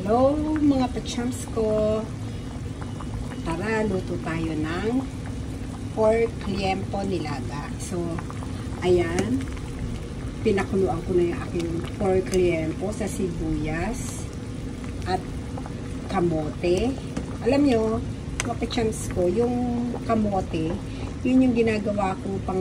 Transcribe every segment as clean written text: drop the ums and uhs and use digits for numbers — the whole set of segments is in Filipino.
Hello mga pachams ko. Tara, luto tayo ng pork liempo nilaga. So, ayan. Pinakuluan ko na yung aking pork liempo sa sibuyas at kamote. Alam nyo, mga pachams ko, yung kamote, yun yung ginagawa ko pang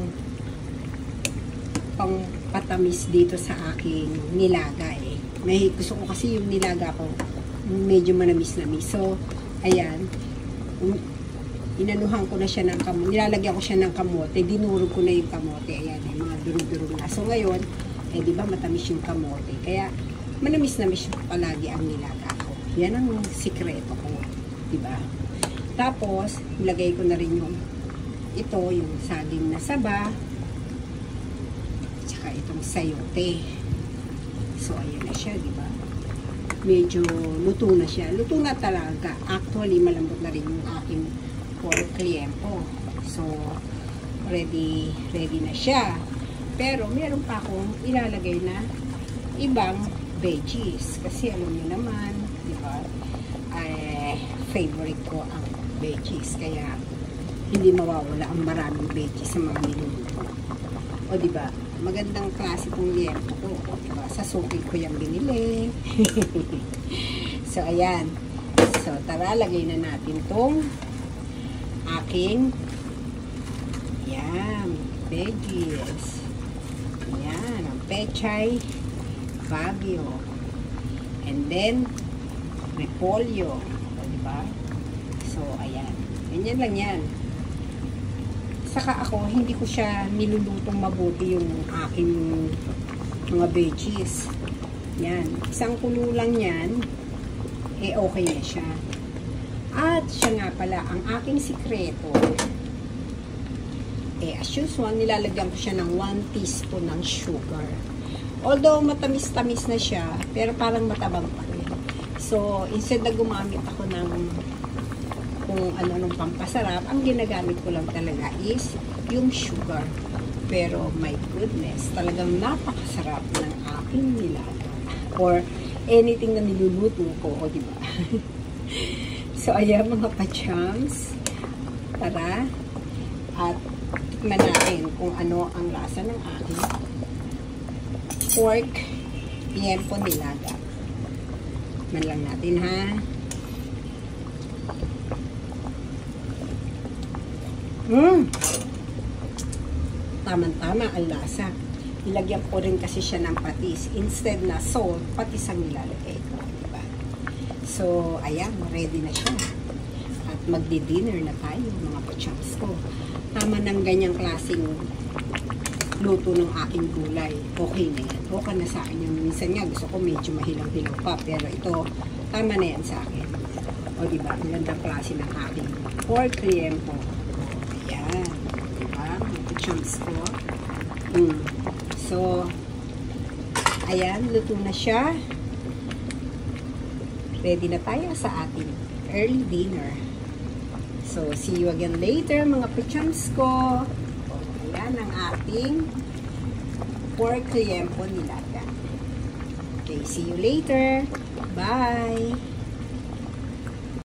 patamis dito sa aking nilaga eh. May gusto ko kasi yung nilaga ko medyo manamis-namis. So, ayan. Inanuhan ko na siya ng kamote. Nilalagyan ko siya ng kamote. Dinurog ko na yung kamote. Ayan, eh, mga durug-durug na. So, ngayon, eh, di ba matamis yung kamote. Kaya, manamis-namis palagi ang nilaga ko. Yan ang sikreto ko. Di ba? Tapos, ilagay ko na rin yung yung saging na saba. Tsaka itong sayote. So, ayan na siya, di ba? Medyo luto na siya. Luto na talaga. Actually, malambot na rin yung aking pork liempo. So, ready na siya. Pero, meron pa akong ilalagay na ibang veggies. Kasi, alam niyo naman, di ba? Favorite ko ang veggies. Kaya, hindi mawawala ang maraming veggies sa mga niluluto. O, di ba? Magandang klase pong liempo ko. O, di ba? Sa suki ko yung binili. So, ayan. So, tara, lagay na natin tong aking veggies. Ayan, ang pechay bagyo. And then, repolyo. O, di ba? So, ayan. Ganyan lang yan. Saka ako, hindi ko siya nilulutong mabuti yung aking mga veggies. Yan. Isang kulo lang yan, eh okay na siya. At siya nga pala, ang aking sikreto, eh as usual, nilalagyan ko siya ng 1 teaspoon ng sugar. Although matamis-tamis na siya, pero parang matabang pa rin. So, instead na gumamit ako ng kung ano nung pampasarap, ang ginagamit ko lang talaga is yung sugar. Pero my goodness, talagang napakasarap ng aking nilaga or anything na niluluto ko, o diba? So ayan mga pachams, tara at tikman natin kung ano ang lasa ng aking pork liempo nilaga. Man lang natin ha. Tama-tama ang lasa. Nilagyan ko rin kasi siya ng patis. Instead na salt, patis ang nilalagay ko. Diba? So, ayan, ready na siya. At magdi-dinner na tayo, mga pachams ko. Tama ng ganyang klaseng luto ng aking gulay. Okay na yan. Okay na sa akin yung minsan nga. Gusto ko medyo mahilang-hilang pa. Pero ito, tama na yan sa akin. O diba, magandang klase ng aking pork liempo. Ayan. Diba? Ito chunks ko. So, ayan. Luto na siya. Ready na tayo sa ating early dinner. So, see you again later, mga pachams ko. Ayan ang ating pork liempo nilaga. Okay, see you later. Bye!